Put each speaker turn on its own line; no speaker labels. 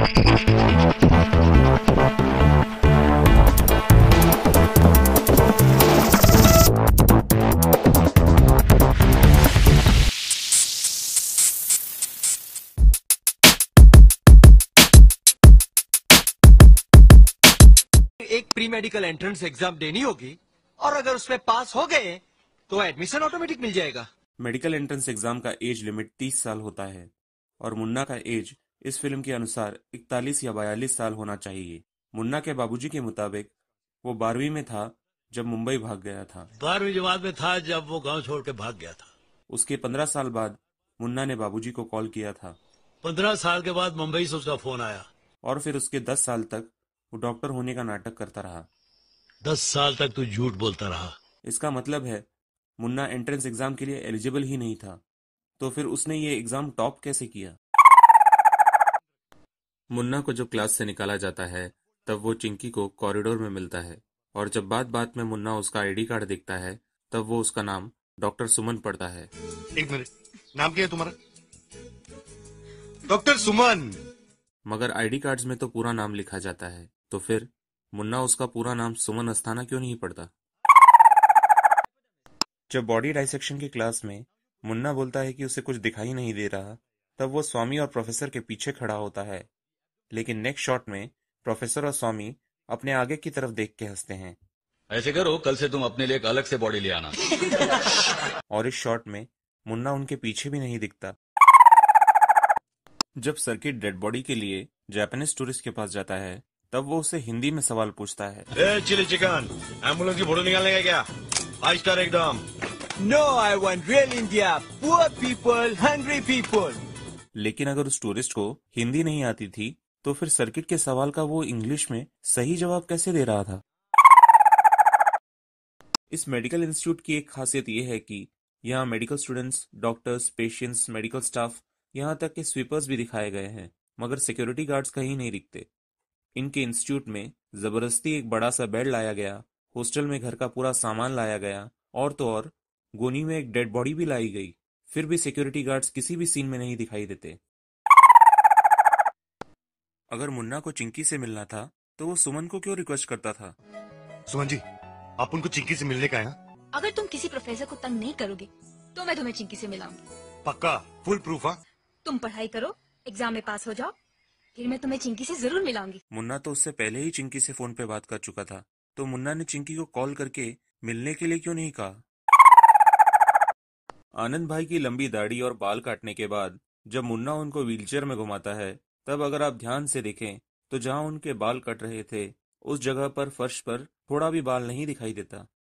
एक pre medical entrance exam देनी होगी और अगर उसमें पास हो गए तो एडमिशन ऑटोमेटिक मिल जाएगा।
मेडिकल एंट्रेंस एग्जाम का एज लिमिट 30 साल होता है और मुन्ना का एज इस फिल्म के अनुसार 41 या 42 साल होना चाहिए। मुन्ना के बाबूजी के मुताबिक वो 12वीं में था जब मुंबई भाग गया था।
12वीं जमात में था जब वो गांव छोड़ के भाग गया था।
उसके 15 साल बाद मुन्ना ने बाबूजी को कॉल किया था।
15 साल के बाद मुंबई से उसका फोन आया
और फिर उसके 10 साल तक वो डॉक्टर होने का नाटक करता रहा।
10 साल तक तू झूठ बोलता रहा।
इसका मतलब है मुन्ना एंट्रेंस एग्जाम के लिए एलिजिबल ही नहीं था। तो फिर उसने ये एग्जाम टॉप कैसे किया? मुन्ना को जब क्लास से निकाला जाता है तब वो चिंकी को कॉरिडोर में मिलता है और जब बात बात में मुन्ना उसका आईडी कार्ड देखता है तब वो उसका नाम डॉक्टर सुमन पढ़ता है।
एक मिनट, नाम क्या है तुम्हारा? डॉक्टर सुमन।
मगर आईडी कार्ड्स में तो पूरा नाम लिखा जाता है, तो फिर मुन्ना उसका पूरा नाम सुमन अस्थाना क्यों नहीं पढ़ता? जब बॉडी डाइसेक्शन की क्लास में मुन्ना बोलता है कि उसे कुछ दिखाई नहीं दे रहा, तब वो स्वामी और प्रोफेसर के पीछे खड़ा होता है। लेकिन नेक्स्ट शॉट में प्रोफेसर और स्वामी अपने आगे की तरफ देख के हंसते हैं।
ऐसे करो, कल से तुम अपने लिए एक अलग से बॉडी ले आना।
और इस शॉट में मुन्ना उनके पीछे भी नहीं दिखता। जब सर्किट डेड बॉडी के लिए जापानीज टूरिस्ट के पास जाता है तब वो उसे हिंदी में सवाल पूछता है।
चिली चिकन, एम्बुलेंस की फोटो निकालने का क्या? 5 स्टार एकदम।
No, I want real India, poor people, hungry people.
लेकिन अगर उस टूरिस्ट को हिंदी नहीं आती थी तो फिर सर्किट के सवाल का वो इंग्लिश में सही जवाब कैसे दे रहा था? इस मेडिकल इंस्टीट्यूट की एक खासियत ये है कि यहाँ medical students, doctors, patients, medical staff, यहाँ तक के स्वीपर्स भी दिखाए गए हैं, मगर सिक्योरिटी गार्ड्स कहीं नहीं दिखते। इनके इंस्टीट्यूट में जबरदस्ती एक बड़ा सा बेड लाया गया, हॉस्टल में घर का पूरा सामान लाया गया और तो और गोनी में एक डेड बॉडी भी लाई गई, फिर भी सिक्योरिटी गार्ड्स किसी भी सीन में नहीं दिखाई देते। अगर मुन्ना को चिंकी से मिलना था तो वो सुमन को क्यों रिक्वेस्ट करता था?
सुमन जी, आप उनको चिंकी से मिलने का है?
अगर तुम किसी प्रोफेसर को तंग नहीं करोगे तो मैं तुम्हें चिंकी से मिलाऊंगी।
पक्का? Full proof? हाँ,
तुम पढ़ाई करो, एग्जाम में पास हो जाओ, फिर मैं तुम्हें चिंकी से जरूर मिलाऊंगी।
मुन्ना तो उससे पहले ही चिंकी से फोन पे बात कर चुका था, तो मुन्ना ने चिंकी को कॉल करके मिलने के लिए क्यों नहीं कहा? आनंद भाई की लंबी दाढ़ी और बाल काटने के बाद जब मुन्ना उनको व्हीलचेयर में घुमाता है तब अगर आप ध्यान से देखें तो जहां उनके बाल कट रहे थे उस जगह पर फर्श पर थोड़ा भी बाल नहीं दिखाई देता।